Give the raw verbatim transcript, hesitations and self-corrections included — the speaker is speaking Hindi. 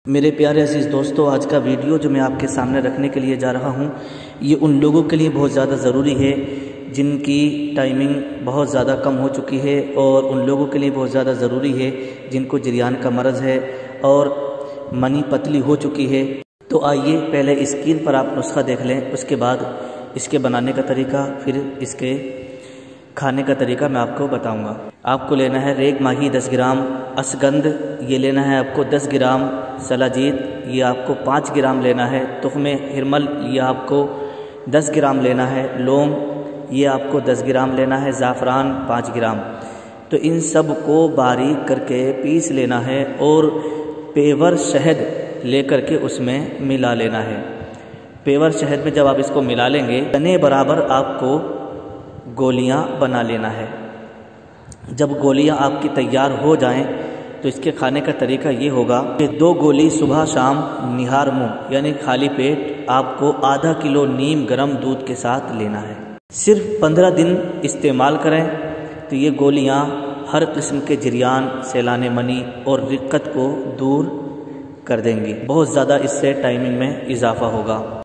मेरे प्यारे अजीज़ दोस्तों, आज का वीडियो जो मैं आपके सामने रखने के लिए जा रहा हूँ, ये उन लोगों के लिए बहुत ज़्यादा ज़रूरी है जिनकी टाइमिंग बहुत ज़्यादा कम हो चुकी है, और उन लोगों के लिए बहुत ज़्यादा ज़रूरी है जिनको जरियान का मरज़ है और मनी पतली हो चुकी है। तो आइए पहले स्क्रीन पर आप नुस्खा देख लें, उसके बाद इसके बनाने का तरीका, फिर इसके खाने का तरीका मैं आपको बताऊंगा। आपको लेना है रेग माही दस ग्राम, असगंध ये लेना है आपको दस ग्राम, सलाजीत ये आपको पाँच ग्राम लेना है, तुख्मे हिरमल ये आपको दस ग्राम लेना है, लौंग ये आपको दस ग्राम लेना है, ज़ाफ़रान पाँच ग्राम। तो इन सब को बारीक करके पीस लेना है और पेवर शहद लेकर के उसमें मिला लेना है। पेवर शहद में जब आप इसको मिला लेंगे, तने बराबर आपको गोलियां बना लेना है। जब गोलियां आपकी तैयार हो जाएं तो इसके खाने का तरीका ये होगा कि दो गोली सुबह शाम निहार मुंह यानी खाली पेट आपको आधा किलो नीम गर्म दूध के साथ लेना है। सिर्फ पंद्रह दिन इस्तेमाल करें तो ये गोलियां हर किस्म के जरियान, सैलाने मनी और दिक्कत को दूर कर देंगी। बहुत ज़्यादा इससे टाइमिंग में इजाफा होगा।